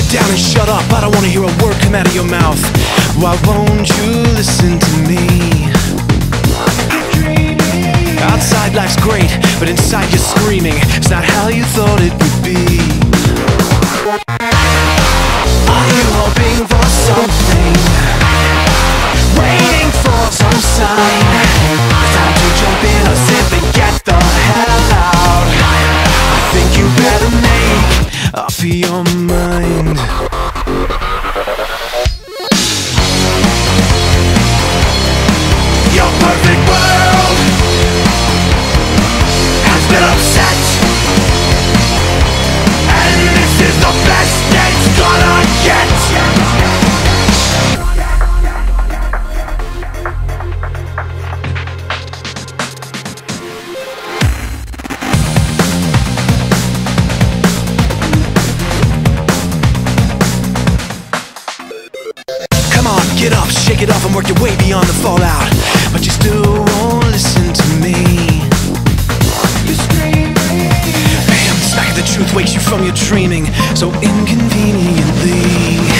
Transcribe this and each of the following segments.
down and shut up. I don't wanna hear a word come out of your mouth. Why won't you listen to me? Outside life's great, but inside you're screaming. It's not how you thought it would be. Are you hoping for something? Waiting for some sign? Time to jump in or simply get the hell out. I think you better make up your mind. Your perfect world has been upset, and this is the best it's gonna get. Come on, get up, shake it off and work your way beyond the fallout. But you still won't listen to me. Bam, the smack of the truth wakes you from your dreaming so inconveniently.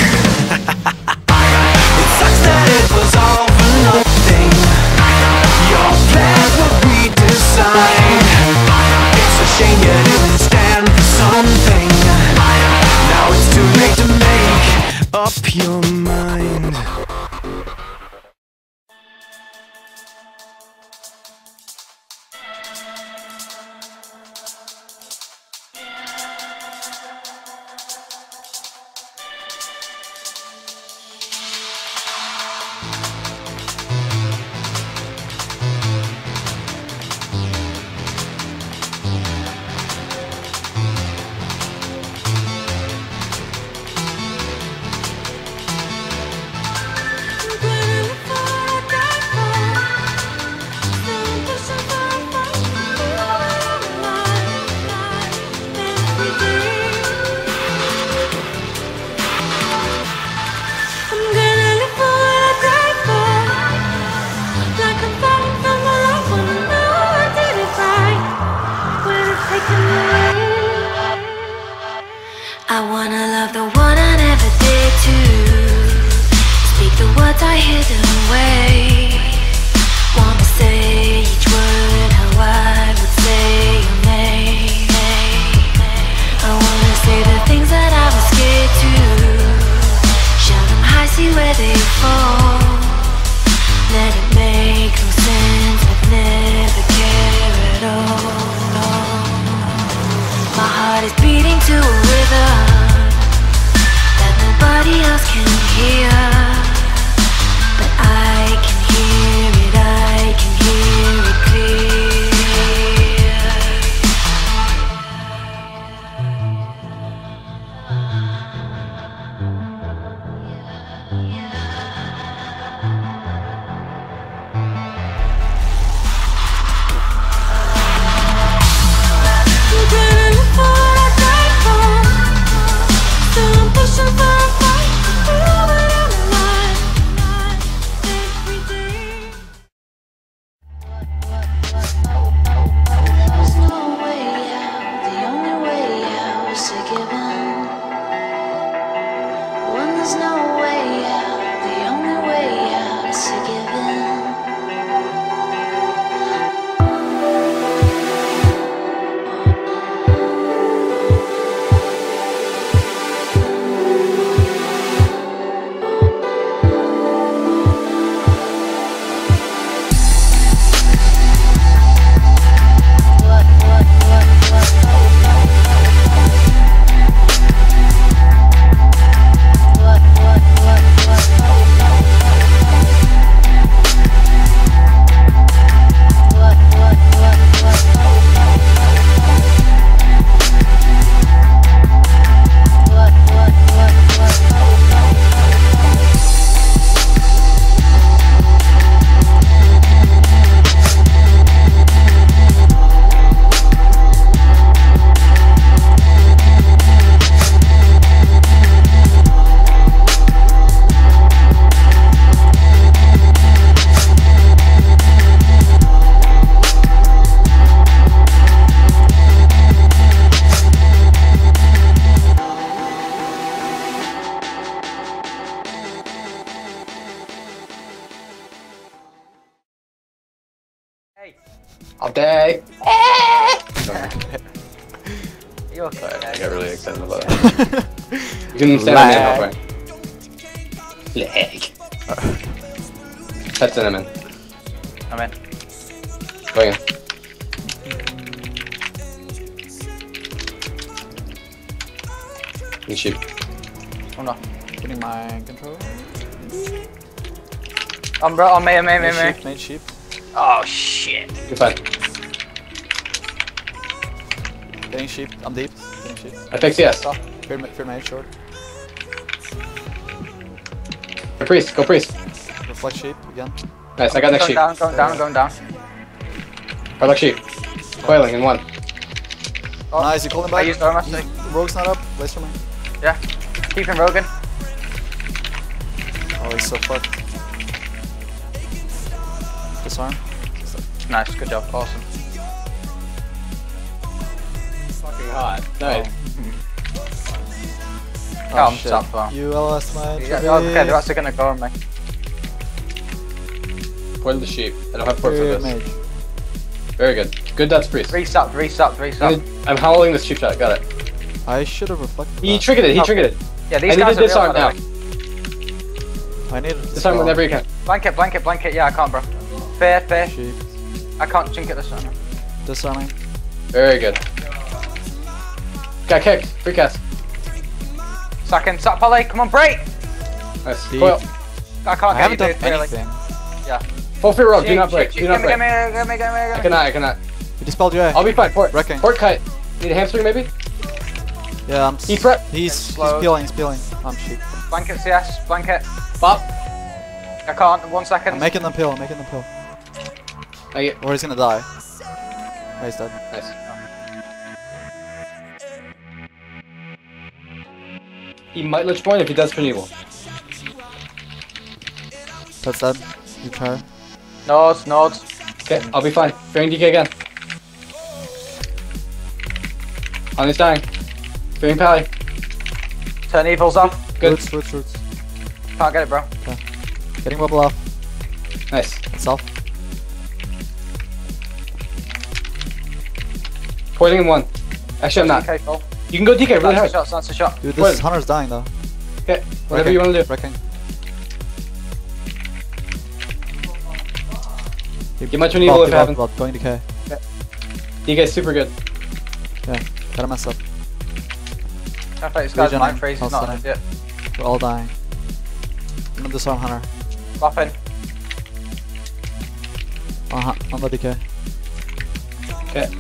It sucks that it was all for nothing. Your plans were redesigned. It's a shame you didn't stand for something. Now it's too late to make up your mind. I wanna love the one I never did to. Speak the words I hid away. Wanna say each word how I would say your name. I wanna say the things that I was scared to. Shout them high, see where they fall. Let it make no sense, but never care at all. My heart is beating to a rhythm that nobody else can hear, but I can hear I'll die. You okay? I got really excited about that. You can stand on me halfway. Leg. That's in, I'm in. I'm in. Going in. You shoot. I'm not. Getting my control. I'm bro. On me. Made sheep. Oh shit. You're fine. Getting sheep. I'm deep. Getting sheep. I fix yes. Fear mage short. Go priest. Go priest. Reflect sheep again. Nice. I got next sheep. Going down. Hard luck sheep. Coiling in 1. Oh, Nice. You call him I back. used armor stick. Rogue's not up. Waste for me. Yeah. Keep him Rogan. Oh, he's so fucked. Disarm. Nice. Good job. Awesome. Fucking hot. Nice. Calm, shit. stop, bro. You LS my Yeah, okay, they're actually gonna go on me. Point the sheep. I don't have port for this. mage. Very good. Good, that's priest. Restop. I'm howling this cheap shot. Got it. I should have reflected. He that. triggered it. He triggered it. Yeah, I these need guys to are disarm real, now. by the way. I need to Disarm whenever you can. Blanket. Yeah, I can't, bro. Fair. Sheep. I can't chink it this time. Disarming. Very good. Got kicked. Free cast. Sack poly. Come on, break. Nice. Deep. Coil. I can't I get you, haven't done dude. Really. anything. Yeah. Full free roll. Do not break. Do not break. Give me. I cannot. You dispelled your I'll be fine. Port. Wrecking. Port cut. Need a hamstring maybe? Yeah, I'm. He prep. He's Slow. peeling. I'm sheep. Blanket CS. Blanket. Bop. I can't. 1 second. I'm making them peel. I get. Or he's gonna die. Oh, he's dead. Nice. He might lich point if he does Primeval. That's dead. You try. Nodes. Okay, I'll be fine. Fearing DK again. On his dying. Fearing Pally. Turn evils off. Good. Roots. Can't get it, bro. Getting wobble off. Nice. Itself. Pointing in 1. Actually, I'm not. DK full. You can go DK really hard. That's a shot. Dude, What? this Hunter's dying though. Okay, whatever you want to do. Wrecking. Get much Primeval if you haven't. Going to K. DK is super good. Yeah, gotta mess up. I think this guy's Regen mind on. freeze. He's I'll not stun an idiot. We're all dying. I'm gonna disarm Hunter. Buffing. On the DK. Okay.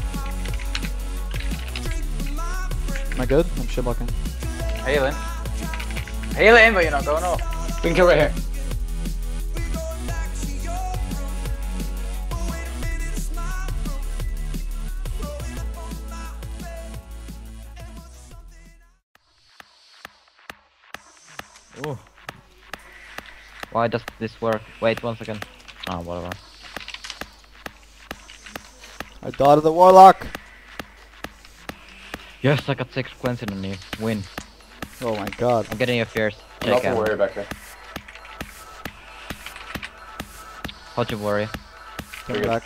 Am I good? I'm shit blocking. Healing, but you're not going up. We can kill right here. Ooh. Why does this work? Wait 1 second. Oh, whatever. I dotted the Warlock! Yes, I got 6 cleansing on you. Win. Oh my god. I'm getting you fierce. Not Take to out. worry back here. How'd you worry? Coming good. back.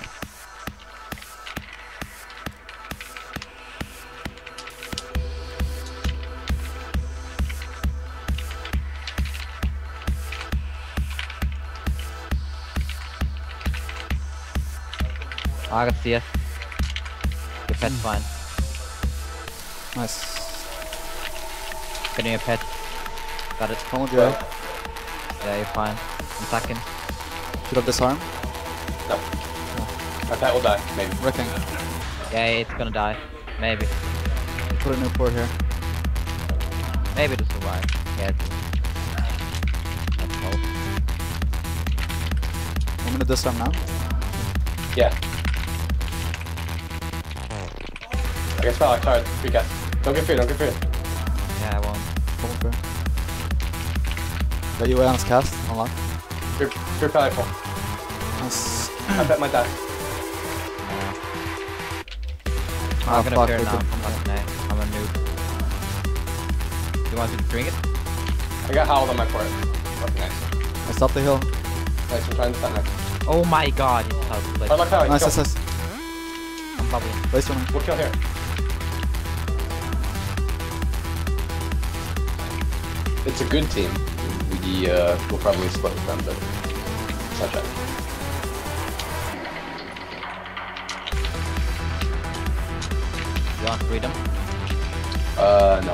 I got CS. Your pet's fine. Nice. Getting a pet. Got it. Come on, Jay. Yeah, you're fine. I'm attacking. Should have disarmed. No. My pet will die, maybe. Wrecking. Yeah, it's gonna die. Maybe. Put a new port here. Maybe to survive. Yeah, it's... Let's hope. I'm gonna disarm now. Yeah. I guess Pally, hard. Free cast. Don't get feared. Yeah, I won't. Come on, port. Got you away on his cast. Unlock. Fear Pally full. Nice. My pet might die. I'm gonna fuck, fear we now. could- I'm a noob. You want me to drink it? I got howled on my port. Fucking nice. I stopped the hill. Nice, I'm trying to stun next. Oh my god, it's out. Hard luck Pally. Nice, go. nice, nice. I'm probably. Place on him. We'll kill here. It's a good team. We will probably split with them, but it's not bad. You want freedom? No.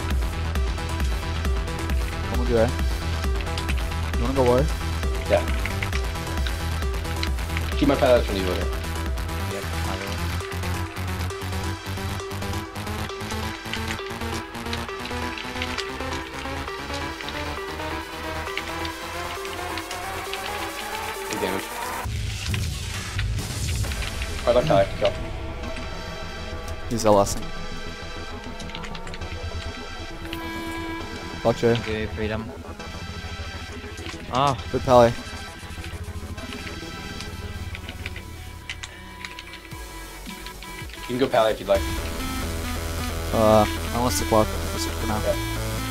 Come with you, eh? You wanna go wide? Yeah. Keep my pet out when you go here. Yep. I will. Big damage. Alright, left eye. Kill. He's LSing. Block J. Give you freedom. Ah, Good pally. You can go pally if you'd like. I want to stick block for now. Okay.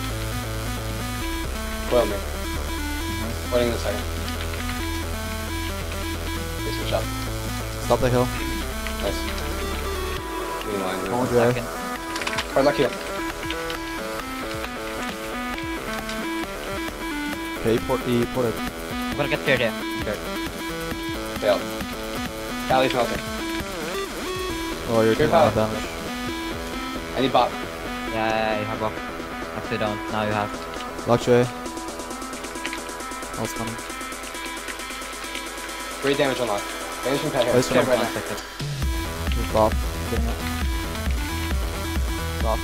Coil me. Waiting in a second. Okay, switch up. Stop the hill. Nice. Lean line. Come with you, eh? second. Alright, lucky him. Okay, he ported. I'm gonna get third here. Third. Failed. Pally's melting. Oh, you're Here, doing a lot of pal. damage. I need bot. Yeah, you have block. Actually don't. Now you have. Block J. I'll stun him. Great damage unlocked. Vanishing pet here. Place Stand on right him. now. Second. Just bop. Getting it. Stop.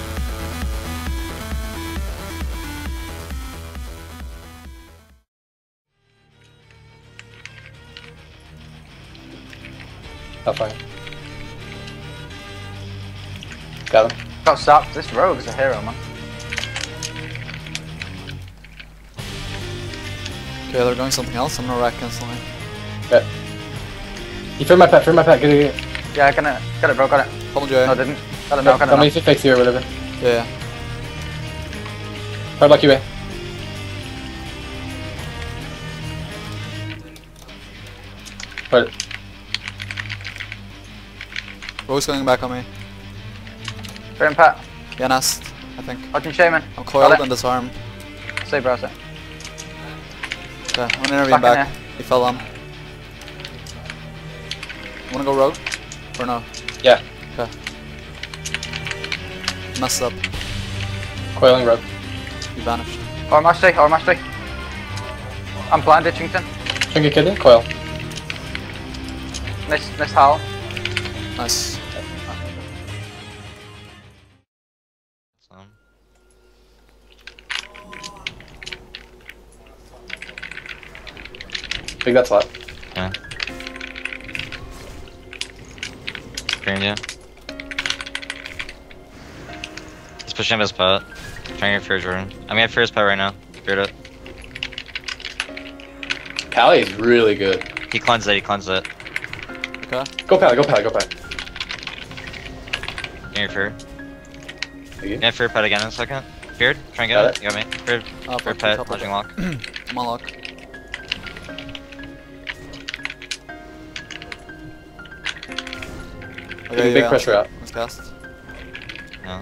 That's fine. Got him. Got stopped. This rogue's a hero, man. Okay, they're going something else. I'm gonna rack instantly. Okay. You fear my pet, get it. Yeah, got it, bro, got it. Pummel J. No, didn't. Got it now, got it Tell me now. if it fix you or whatever. Yeah. Hard luck you way. Right. Rogue's going back on me. Fair and Pat. Yeah, nest, I think. Watching Shaman. I'm coiled Got it. and disarmed. Stay browser. Okay, I'm gonna intervene Back in back. He fell on. Wanna go rogue? Or no? Yeah. Okay. Messed up. Coiling rope. He vanished. Or mastery. I'm blind Ditchington. Trinket kid in? Coil. Nice howl. Nice. Big that slot. Yeah. Green, yeah. He's pushing his pet. Trying to fear Jordan. I'm gonna fear his pet right now. Feared it. Pally is really good. He cleansed it. Okay. Go Pally. Give me fear. Thank you. Yeah, fear pet again in a second. Feared? Try and Got get it. You got me. Feared. Oh, Feared fuck, pet. top of Lodging it. lock. I'm on lock. Getting big pressure out. Let's cast. No.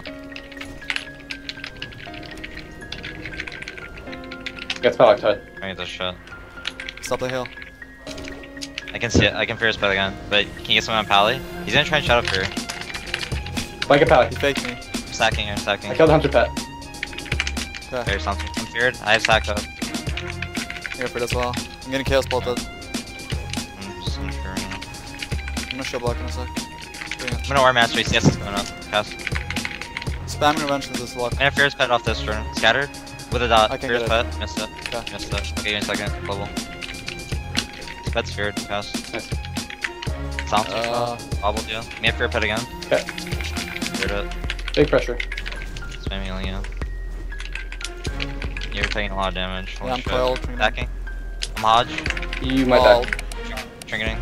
Gets Pally tied. Try and get this shit. Stop the hill. I can see it. I can fear his pet again. But can you get someone on Pally? He's gonna try and shadow fear. Blanket Pally. He faked me. I'm stacking. I killed the hunter pet. Okay. Fear something. I'm feared. I have stacked up. Here for it as well. I'm getting chaos bolted. I'm just unsure right now. I'm gonna show block in a sec. Bring it. I'm gonna war master. CS is going up. Cast. Spamming revenge with this lock. I'm gonna fear his pet off this turn. Scattered. With a dot. I can Fear his get pet. Missed it. Okay. Missed it. Okay, give me a second. Global. Pet's feared. Cast. Nice. Sounds wobbled, yeah. Me fear pet again. Okay. Feared it. Big pressure. Spamming healing you. You're taking a lot of damage. Holy Yeah, I'm shit. coiled. Stacking. I'm Hodge. You might Ball. die. Trinketing.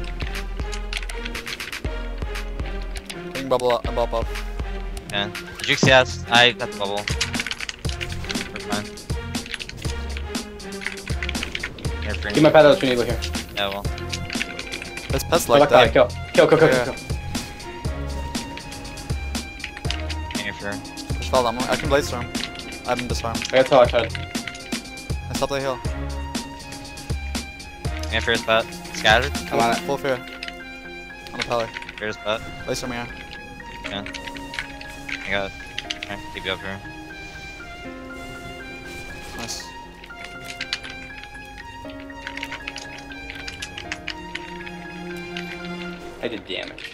Getting bubble up. Bubble up. Yeah. Juke CS. I got the bubble. We're fine. You're free. Keep my pet out when you look here. Yeah, well. This pet's Like like Pally. that. Kill. Yeah. Sure. Push fall down. I can Blaze Storm. I have Disarm. I got teleported. I stopped the heal. Yeah, fear spot. Scattered. I'm on it. Full fear. On the pillar. Fear spot. Blaze Storm here. Yeah. I got it. Okay, keep you up here. Nice. I did damage.